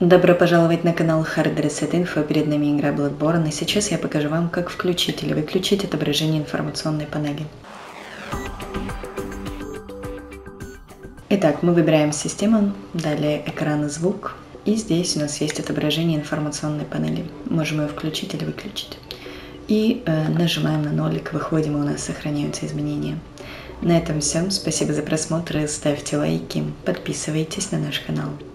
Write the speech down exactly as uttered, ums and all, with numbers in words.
Добро пожаловать на канал Hard Reset Info, перед нами игра Bloodborne, и сейчас я покажу вам, как включить или выключить отображение информационной панели. Итак, мы выбираем систему, далее экран и звук, и здесь у нас есть отображение информационной панели. Можем ее включить или выключить. И э, нажимаем на нолик, выходим, и у нас сохраняются изменения. На этом все. Спасибо за просмотр, ставьте лайки, подписывайтесь на наш канал.